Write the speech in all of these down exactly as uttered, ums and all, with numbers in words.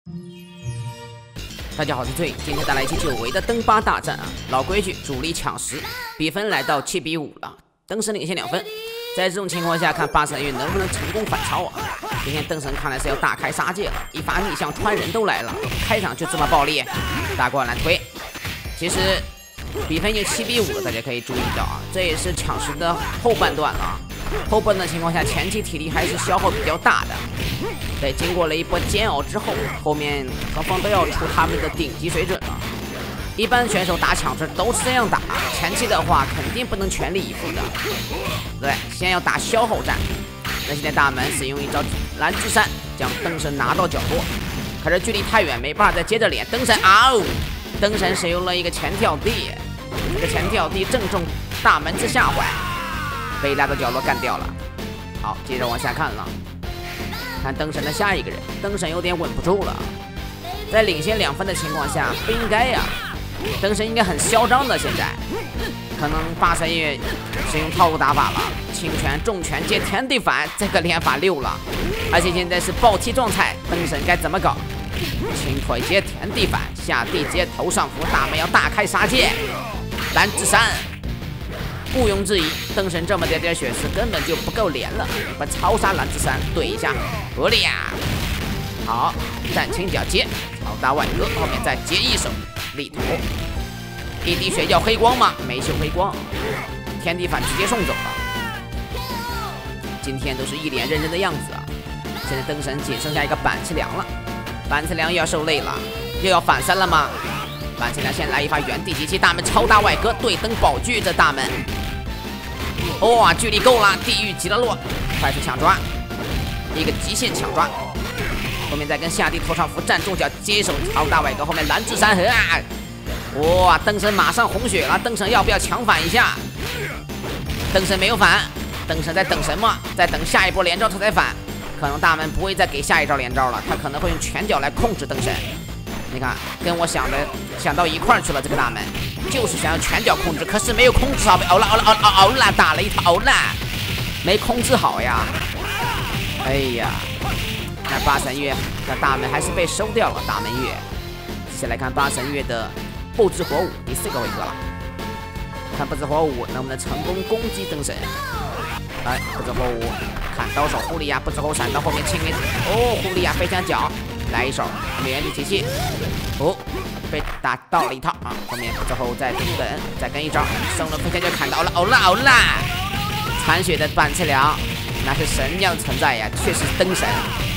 大家好，我是醉，今天带来一期久违的登巴大战啊！老规矩，主力抢十，比分来到七比五了，灯神领先两分。在这种情况下，看八神域能不能成功反超啊！今天灯神看来是要大开杀戒了，一发逆向穿人都来了，开场就这么暴力，大过来推。其实比分已经七比五了，大家可以注意到啊，这也是抢十的后半段了。后半段情况下，前期体力还是消耗比较大的。在经过了一波煎熬之后，后面双方都要出他们的顶级水准了。一般选手打抢十都是这样打，前期的话肯定不能全力以赴的。对，先要打消耗战。那现在大门使用一招蓝之山，将灯神拿到角落，可是距离太远，没办法再接着连。灯神啊哦，灯神使用了一个前跳地，这个前跳地正中大门之下怀，被拉到角落干掉了。好，接着往下看了。看灯神的下一个人，灯神有点稳不住了，在领先两分的情况下，不应该呀、啊。灯神应该很嚣张的，现在可能八神也使用套路打法了，轻拳、重拳接天地反，这个连法六了，而且现在是暴踢状态，灯神该怎么搞？轻腿接天地反，下地接头上符，大门要大开杀戒，蓝之山。毋庸置疑，灯神这么点点血丝根本就不够连了，把超杀蓝之山怼一下，合理呀！好，战清脚接，超大外哥，后面再接一手力图，一滴血要黑光吗？没秀黑光，天地反直接送走了。今天都是一脸认真的样子啊！现在灯神仅剩下一个板崎良了，板崎良又要受累了，又要反三了吗？板崎良先来一发原地集气大门超大外哥对灯宝具这大门。哇、哦，距离够了，地狱极乐落，快速抢抓，一个极限抢抓，后面再跟下地头上符站住脚接手超大外哥，后面蓝之山河啊！哇，灯神马上红血了，灯神要不要强反一下？灯神没有反，灯神在等什么？在等下一波连招他才反，可能大门不会再给下一招连招了，他可能会用拳脚来控制灯神。你看，跟我想的想到一块儿去了，这个大门就是想要拳脚控制，可是没有控制好，被熬了熬了熬了熬了，打了一套熬了，没控制好呀！哎呀，那八神月的大门还是被收掉了，大门月。先来看八神月的不知火舞第四个回合了，看不知火舞能不能成功攻击灯神。来，不知火舞看刀手狐狸呀，不知火闪到后面清明哦，狐狸呀飞墙脚。来一手，原地集气，哦，被打到了一套啊！后面之后再跟跟再跟一招，升了飞天就砍到了，哦啦哦啦！残血的板崎良，那是神一样的存在呀，确实灯神。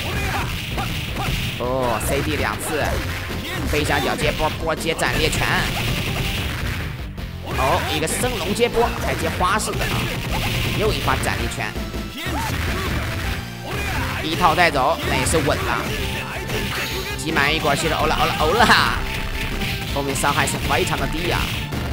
哦 ，C D 两次，飞翔脚接波，波接斩裂拳。哦，一个升龙接波，还接花式的啊！又一发斩裂拳，一套带走，那也是稳了。集满一管气的欧了欧了欧了，后面伤害是非常的低呀、啊，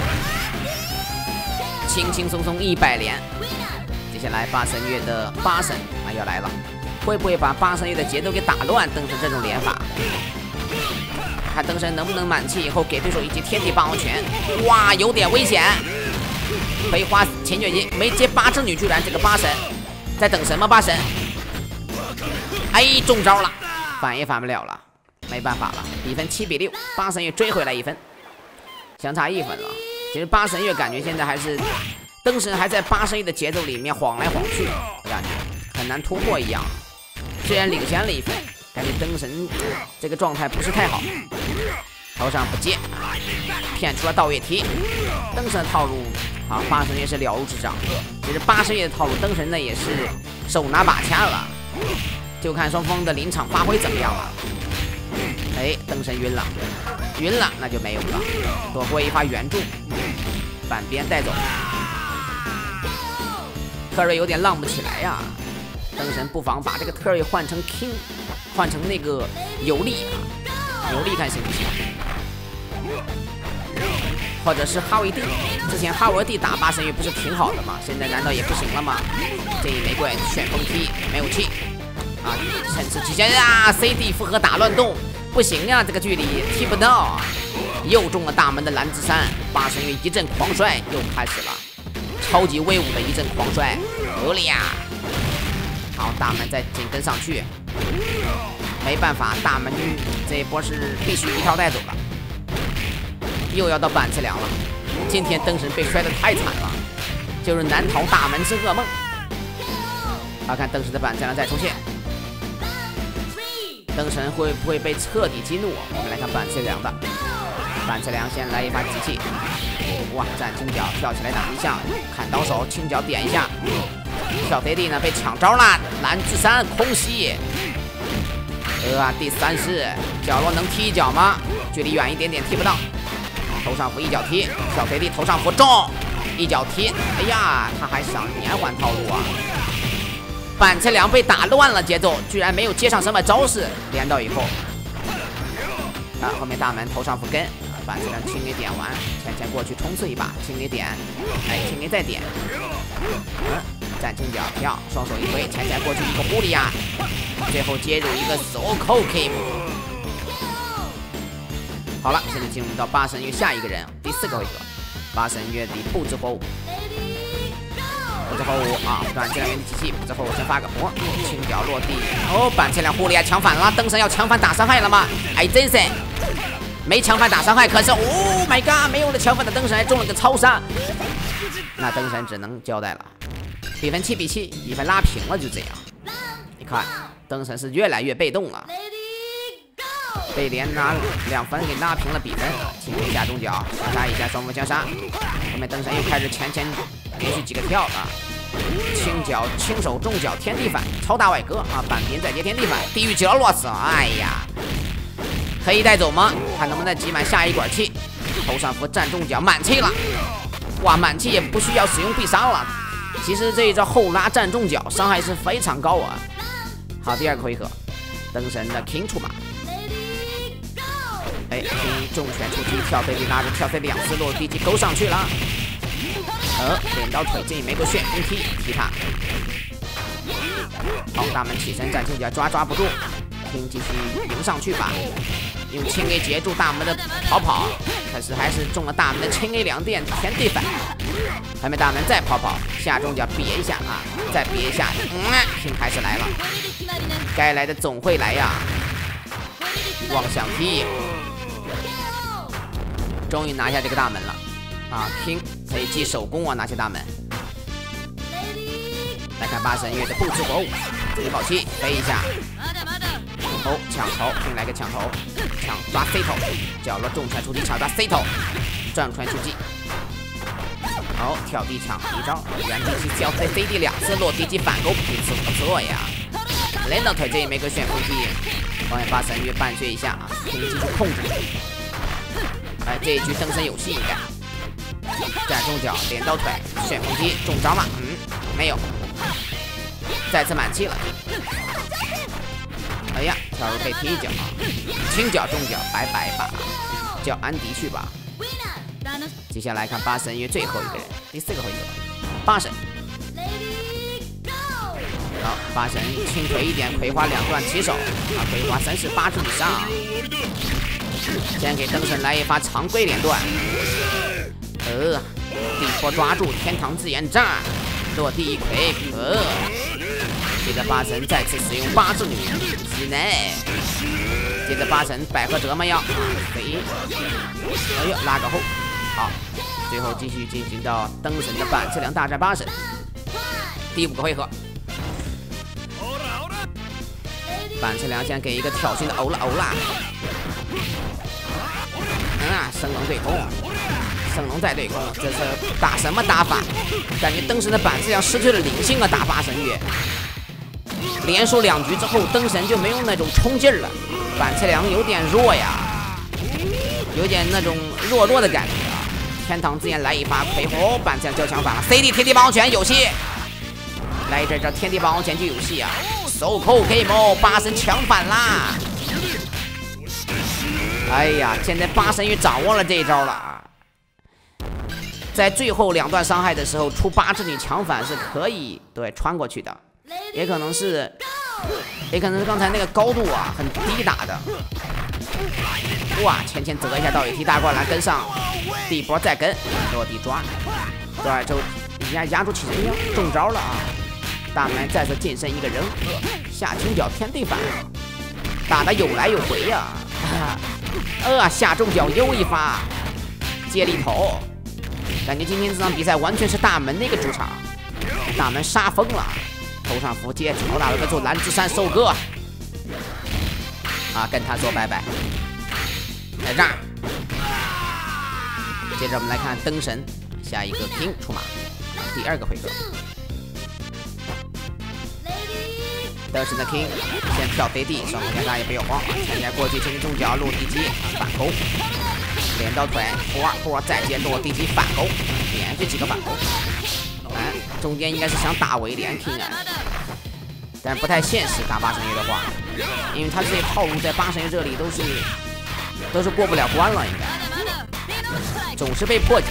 轻轻松松一百连。接下来八神月的八神啊要来了，会不会把八神月的节奏给打乱？灯神这种连法，看灯神能不能满气以后给对手一记天地霸王拳。哇，有点危险，可以花前脚接没接八只女，居然这个八神在等什么？八神，哎，中招了。反也反不了了，没办法了，比分七比六，八神月追回来一分，相差一分了。其实八神月感觉现在还是灯神还在八神月的节奏里面晃来晃去，我感觉很难突破一样。虽然领先了一分，感觉灯神这个状态不是太好。头上不接，骗出了倒月踢。灯神的套路啊，八神月是了如指掌。其实八神月的套路，灯神呢也是手拿把掐了。就看双方的临场发挥怎么样了。哎，灯神晕了，晕了，那就没有了。躲过一发援助，板边带走。特瑞有点浪不起来呀、啊，灯神不妨把这个特瑞换成 King， 换成那个游历啊，游历看行不行？或者是哈维蒂，之前哈维蒂打八神月不是挺好的吗？现在难道也不行了吗？这一玫瑰旋风踢没有气。啊，趁势提前啊 ！C D 复合打乱动，不行啊，这个距离踢不到，又中了大门的蓝之山，八神月一阵狂摔又开始了，超级威武的一阵狂摔，合理呀！好，大门再紧跟上去， 没办法，大门这一波是必须一套带走了。又要到板次良了，今天灯神被摔得太惨了，就是难逃大门之噩梦。啊，看灯神的板次良再出现，灯神会不会被彻底激怒？我们来看板次良的，板次良先来一发机器，哇，站轻脚跳起来打一下，砍刀手轻脚点一下，小飞地呢被抢招了，蓝之山空袭。呃，第三式角落能踢一脚吗？距离远一点点踢不到。头上扶一脚踢，小飞地头上扶中，一脚踢。哎呀，他还想连环套路啊！板次良被打乱了节奏，居然没有接上什么招式。连到以后，啊，后面大门头上扶跟，板次良轻给点完，前前过去冲刺一把，轻给点，哎，轻给再点。嗯，站轻脚跳，双手一挥，前前过去一个狐狸呀，最后接入一个手扣 K。好了，现在进入到八神月下一个人，第四个回合，八神月的不知火舞。不知火舞啊，短质量原地机器，不知火舞先发个魔，轻脚落地。哦，板次良狐狸啊，抢反了，灯神要抢反打伤害了吗？哎，真是没抢反打伤害，可是 ，Oh my god， 没有了抢反的灯神还中了个超杀，那灯神只能交代了。比分七比七，比分拉平了，就这样。你看，灯神是越来越被动了。被连拿两分给拉平了比分，轻一下中脚，相杀一下双峰相杀。后面灯神又开始前前连续几个跳啊，轻脚轻手重脚天地反，超大外割啊，板边再接天地反，地狱角落死，哎呀，可以带走吗？看能不能挤满下一管气。头上扶站中脚满气了，哇，满气也不需要使用必杀了。其实这一招后拉站中脚伤害是非常高啊。好，第二个回合，灯神的 King 出马。哎，重拳出击，跳飞地拉着跳飞两次落地击勾上去了。呃，镰刀腿这一枚个旋风踢踢他。好，大门起身站轻脚抓抓不住，听继续迎上去吧。用轻 A 截住大门的跑跑，可是还是中了大门的轻 A 两电天地反。后面大门再跑跑，下中脚别一下啊，再别一下，嗯，听还是来了，该来的总会来呀。妄想踢。终于拿下这个大门了啊！拼可以记手工啊，拿下大门。来看八神月的不知火舞，一口气飞一下，头抢头，拼来个抢头，抢抓 C 头，角落重拳出击抢抓 C 头，转拳出击。好，跳地抢一招，原地去交飞飞地两次落地击反勾，不错不错呀！连到腿这一枚个旋风踢，后面八神月半血一下啊，拼继续控制。哎，这一局灯神有戏应该。站中脚，镰刀腿，旋风踢中招吗？嗯，没有。再次满气了。哎呀，跳入被踢一脚啊！轻脚中脚，拜拜吧，叫安迪去吧。接下来看八神月最后一个人，第四个回合，八神。好，八神轻腿一点，葵花两段起手啊，葵花三十八之以上。先给灯神来一发常规连段，呃，地坡抓住天堂之眼炸，落地一葵，呃，接着八神再次使用八字女之内，接着八神百合折嘛要飞，哎呦拉个后，好，最后继续进行到灯神的板次良大战八神，第五个回合，板次良先给一个挑衅的欧啦欧啦。嗯啊，升龙对攻，升龙再对攻，这是打什么打法？感觉灯神的板次良失去了灵性啊！打八神月，连输两局之后，灯神就没有那种冲劲儿了，板次良有点弱呀，有点那种弱弱的感觉啊！天堂之眼来一发葵火，板次良交枪反了 ，C D 天地霸王拳有戏，来这招天地霸王拳就有戏啊！手扣 K M， 八神抢反啦！哎呀，现在八神月掌握了这一招了啊！在最后两段伤害的时候，出八之女强反是可以对穿过去的，也可能是，也可能是刚才那个高度啊很低打的。哇，前前折一下倒野踢大灌篮跟上，第一波再跟落地抓，对，就压压住起人妖中招了啊！大门再次近身一个人，下轻脚天地反。 打得有来有回呀、啊！呃，下重脚又一发，接力头，感觉今天这场比赛完全是大门的一个主场，大门杀疯了，头上符接超大的个做蓝之山收割，啊，跟他说拜拜，在这儿。接着我们来看灯神，下一个 King 出马，第二个回合。灯神的 King 先跳飞地，双手加大也不要慌，前面过去前进重脚落地击反勾，连到腿，波波再接落地击反勾，连续几个反勾。哎，中间应该是想打围连 King 啊，但是不太现实。打八神月的话，因为他这些套路在八神月这里都是都是过不了关了，应该。总是被破解，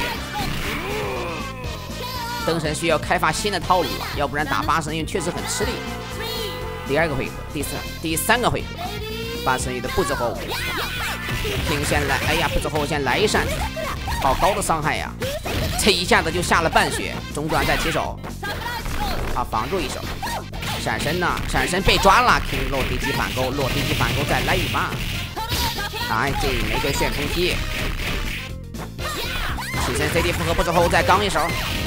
灯神需要开发新的套路了，要不然打八神域确实很吃力。第二个回合，第三第三个回合，八神域的不知后停先来，哎呀，不知后先来一扇，好高的伤害呀！这一下子就下了半血，中段再起手，啊，防住一手，闪身呢？闪身被抓了 ，King 落地击反勾，落地击反勾再来一发，哎，这玫瑰旋风踢。起身 C D 复合不之后再刚一手，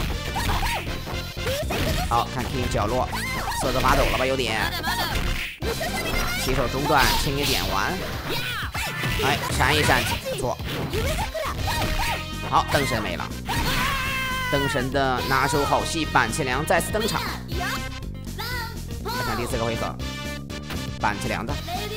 好看 King 角落，瑟瑟发抖了吧？有点，起手中段轻一点完，哎，闪一闪，不错。好，灯神没了，灯神的拿手好戏板崎良再次登场。来看第四个回合，板崎良的，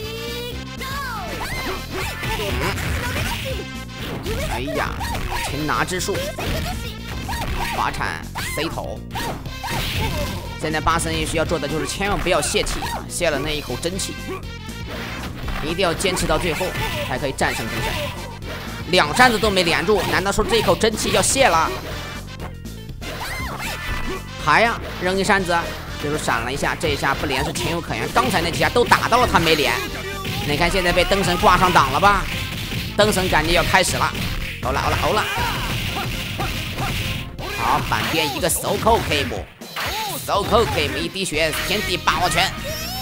嗯。哎呀，擒拿之术，滑铲 C 头。现在八神也需要做的就是千万不要泄气啊，泄了那一口真气，一定要坚持到最后才可以战胜灯神。两扇子都没连住，难道说这一口真气要泄了？还呀，扔一扇子，就是闪了一下，这一下不连是情有可原。刚才那几下都打到了他没连，你看现在被灯神挂上档了吧？灯神感觉要开始了，欧了欧了欧了，好，板边一个手扣 K 姆，手扣 K 姆一滴血，天地霸王拳，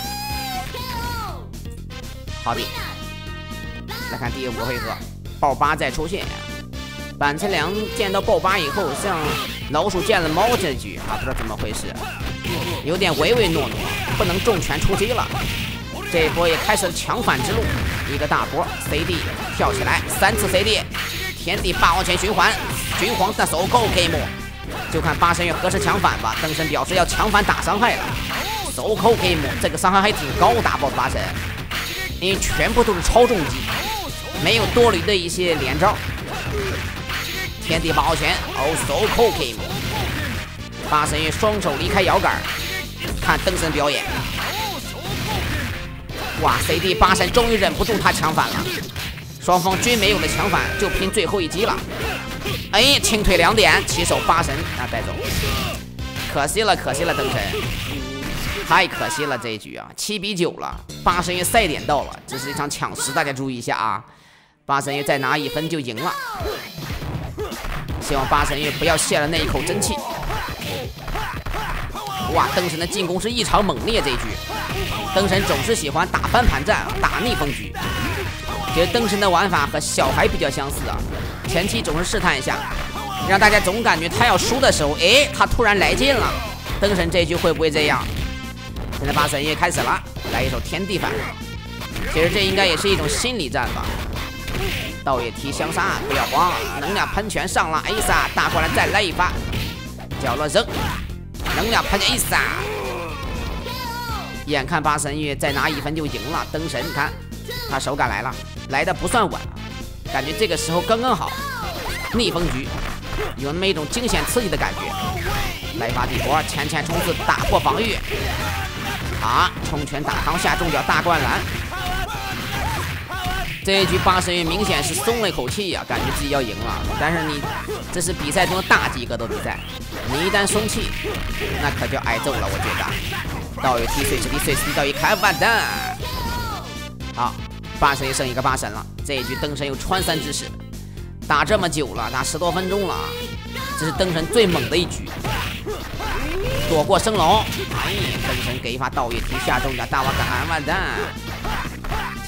好的，来看第五个回合，爆八再出现，板崎良见到爆八以后，像老鼠见了猫这局啊，不知道怎么回事，有点唯唯诺诺，不能重拳出击了。这一波也开始了强反之路，一个大波 C D 跳起来，三次 C D， 天地霸王拳循环，循环的手扣 K 姆，就看八神月何时强反吧。灯神表示要强反打伤害了，手扣 K 姆，这个伤害还挺高，打爆八神，因为全部都是超重击，没有多余的一些连招。天地霸王拳，哦，手扣 K 姆，八神月双手离开摇杆，看灯神表演。哇 ，C D 八神终于忍不住他强反了，双方均没有了强反，就拼最后一击了。哎，轻腿两点，起手八神啊带走，可惜了，可惜了，灯神，太可惜了这一局啊，七比九了，八神月赛点到了，这是一场抢十，大家注意一下啊，八神月再拿一分就赢了，希望八神月不要泄了那一口真气。哇，灯神的进攻是异常猛烈，这一局灯神总是喜欢打翻盘战，打逆风局。其实灯神的玩法和小孩比较相似啊，前期总是试探一下，让大家总感觉他要输的时候，哎，他突然来劲了。灯神这一局会不会这样？现在八神也开始了，来一手天地反。其实这应该也是一种心理战吧。倒也提相杀，不要慌，能量喷泉上了 A 杀，大过来再来一发，角落扔。能量喷 A 杀，眼看八神月再拿一分就赢了。灯神，你看他手感来了，来的不算晚，感觉这个时候刚刚好。逆风局有那么一种惊险刺激的感觉。来一发地波，前前冲刺打破防御，啊，冲拳打扛下重脚大灌篮。这一局八神月明显是松了一口气呀、啊，感觉自己要赢了。但是你这是比赛中的大级格斗比赛，你一旦松气，那可就挨揍了。我觉得倒也踢碎石地碎石地倒也开完蛋。好，八神也剩一个八神了。这一局灯神有穿三之势，打这么久了，打十多分钟了，这是灯神最猛的一局。躲过升龙，哎，灯神给一发倒也踢下重脚大瓦杆完蛋。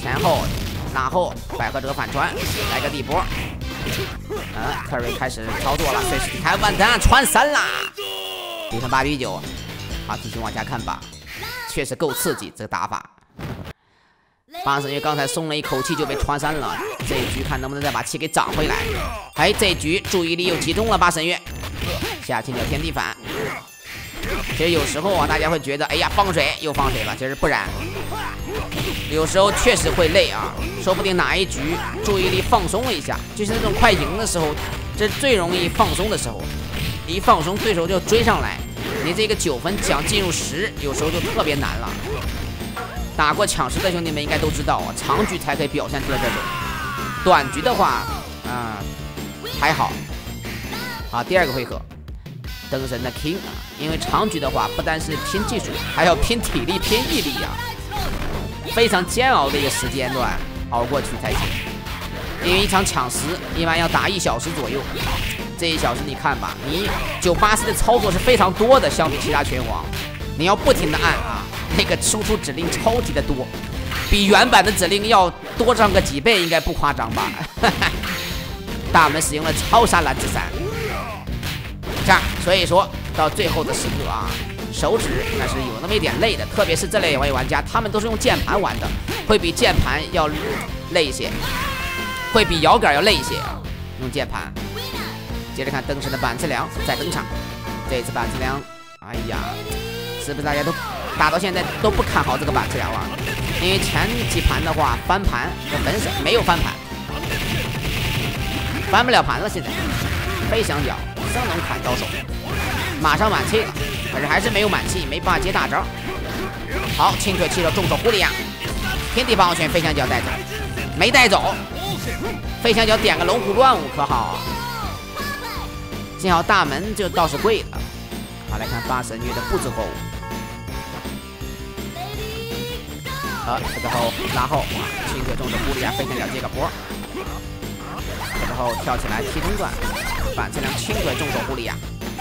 前后拉后，百合者反传，来个地波。嗯，科瑞开始操作了，随时离开万丹穿三啦，比分八比九。好，继续往下看吧，确实够刺激这个打法。八神月刚才松了一口气就被穿三了，这一局看能不能再把气给涨回来。哎，这一局注意力又集中了，八神月下青鸟天地反。其实有时候啊，大家会觉得，哎呀，放水又放水了，其实不然。有时候确实会累啊，说不定哪一局注意力放松了一下，就是那种快赢的时候，这最容易放松的时候，一放松对手就追上来，你这个九分想进入十，有时候就特别难了。打过抢十的兄弟们应该都知道啊，长局才可以表现出来这种，短局的话，啊、呃、还好。好，第二个回合，灯神的 King 啊，因为长局的话不单是拼技术，还要拼体力、拼毅力啊。非常煎熬的一个时间段熬过去才行，因为一场抢十一般要打一小时左右，这一小时你看吧，你九八四的操作是非常多的，相比其他拳皇，你要不停的按啊，那个输出指令超级的多，比原版的指令要多上个几倍，应该不夸张吧？大门使用了超杀蓝之闪，这样，所以说到最后的时刻啊。手指那是有那么一点累的，特别是这类玩家，他们都是用键盘玩的，会比键盘要累一些，会比摇杆要累一些啊。用键盘，接着看灯神的板次良再登场，这次板次良，哎呀，是不是大家都打到现在都不看好这个板次良了？因为前几盘的话翻盘和粉手没有翻盘，翻不了盘了，现在飞翔脚升龙砍到手，马上满气了。可是还是没有满气，没办法接大招。好，轻腿气手重手狐狸呀，天地霸王拳飞翔脚带走，没带走。飞翔脚点个龙虎乱舞可好啊？幸好大门就倒是贵了。好，来看八神月的布置货物。好，这个后拉后，轻腿重手狐狸呀，飞翔脚接个波。这个后跳起来踢中段，板次良轻腿重手狐狸呀。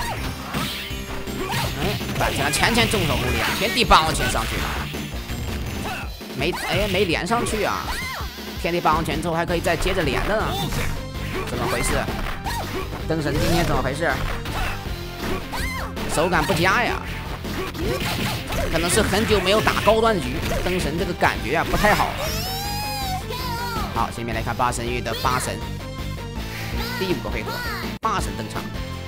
板次良前前重手狐狸啊，天地霸王拳上去了，没哎没连上去啊！天地霸王拳之后还可以再接着连的呢，怎么回事？灯神今天怎么回事？手感不佳呀，可能是很久没有打高端局，灯神这个感觉啊不太好。好，下面来看八神域的八神，第五个回合，八神登场。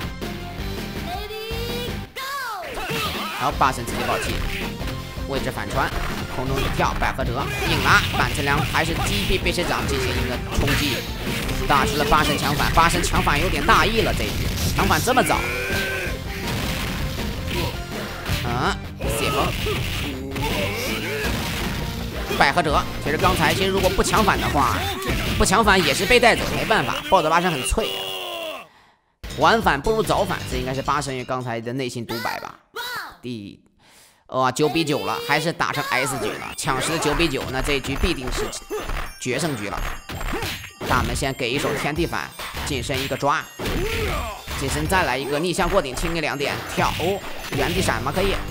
好，八神直接爆气，位置反穿，空中一跳，百合折硬拉，板次良还是击毙背水掌进行一个冲击，打出了八神强反，八神强反有点大意了，这一局强反这么早，啊，血风，百合折，其实刚才其实如果不强反的话，不强反也是被带走，没办法，抱着八神很脆啊，晚反不如早反，这应该是八神月刚才的内心独白吧。第，哇，九比九了，还是打成 S 局了。抢十九比九，那这一局必定是决胜局了。大门先给一手天地反，近身一个抓，近身再来一个逆向过顶，清理两点跳，哦，原地闪吗？可以，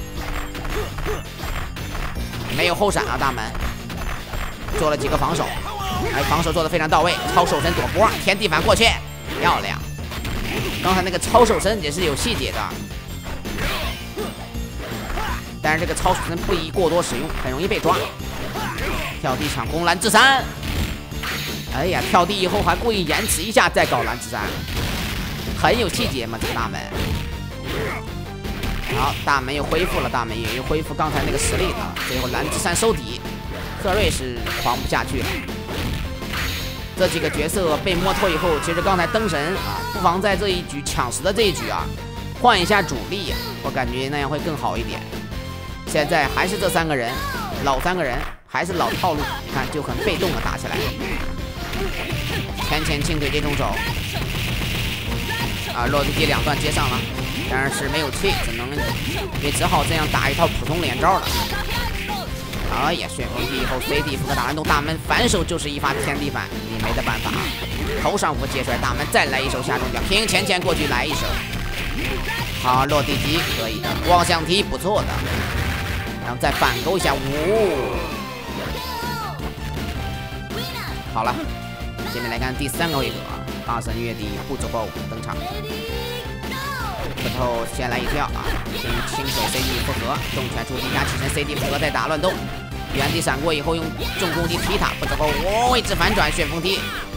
没有后闪啊，大门做了几个防守，哎，防守做的非常到位，超手身躲波，天地反过去，漂亮。刚才那个超手身也是有细节的。但是这个超手身不宜过多使用，很容易被抓。跳地抢攻蓝之山，哎呀，跳地以后还故意延迟一下再搞蓝之山，很有细节嘛，这个大门。好，大门又恢复了，大门也又恢复刚才那个实力了。最后蓝之山收底，克瑞是狂不下去了。这几个角色被摸透以后，其实刚才灯神啊，不妨在这一局抢十的这一局啊，换一下主力，我感觉那样会更好一点。现在还是这三个人，老三个人还是老套路，你看就很被动的打起来。前前轻腿接中手，啊，落地接两段接上了，但是没有气，只能也只好这样打一套普通连招了。哎呀，旋风踢以后 C D 符合打蓝洞，大门反手就是一发天地反，你没得办法。头上符接出来，大门再来一手下中脚，平前前过去来一手。好，落地击可以的，望向踢不错的。然后再反勾一下，呜、哦， 好了，下面来看第三个回合啊，八神月的不走包登场。斧头先来一跳啊，先清水 C D 复合，重拳出击加起身 C D 复合再打乱斗，原地闪过以后用重攻击踢他，不走包哦，位置反转旋风踢，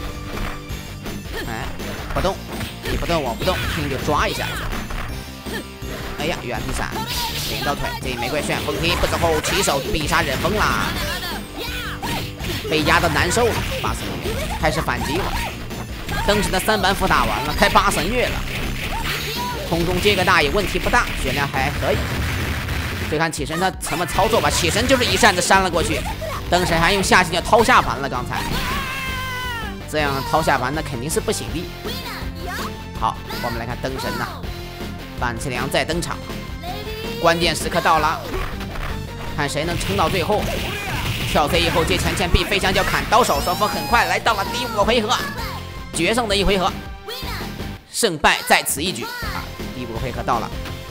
哎，不动，你不动我不动，拼就抓一下。哎呀，原地闪，领到腿，这一玫瑰旋风踢，不走后起手必杀忍风啦，被压得难受了，八神月开始反击了。灯神的三板斧打完了，开八神月了。空中接个大也问题不大，血量还可以。就看起身他怎么操作吧，起身就是一扇子扇了过去，灯神还用下线就掏下盘了。刚才这样掏下盘那肯定是不行的。好，我们来看灯神呐、啊，板崎良再登场，关键时刻到了，看谁能撑到最后。跳 K 以后接前前臂飞香蕉砍刀手，双方很快来到了第五个回合，决胜的一回合，胜败在此一举啊！第五个回合到了，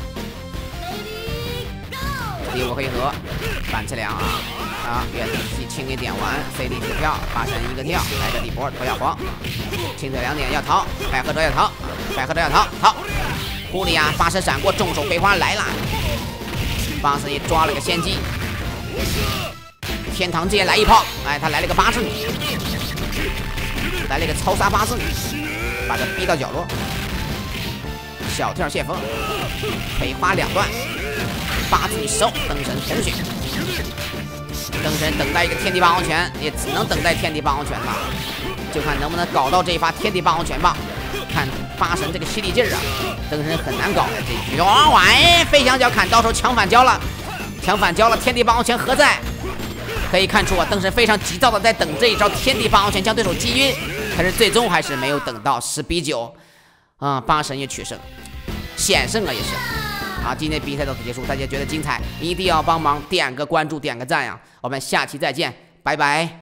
第五个回合，板崎良啊啊，原地轻给点完 ，C D 直跳，八神一个跳，来个地波头要黄，清腿两点要逃，百合者要逃，百合者要逃，逃，狐狸啊，八神闪过，重手葵花来了，八神也抓了个先机。天堂界来一炮，哎，他来了个八字女，来了个超杀八字女，把他逼到角落。小跳旋风，葵花两段，八字女收，灯神红血。灯神等待一个天地霸王拳，也只能等待天地霸王拳了，就看能不能搞到这一发天地霸王拳吧。看八神这个犀利劲儿啊，灯神很难搞的这局。哇哇，哎，飞香蕉砍刀手抢反交了，抢反交了，天地霸王拳何在？可以看出啊，灯神非常急躁的在等这一招天地霸王拳将对手击晕，可是最终还是没有等到，十比九，啊，八神也取胜，险胜啊也是。好，今天比赛到此结束，大家觉得精彩，一定要帮忙点个关注，点个赞呀！我们下期再见，拜拜。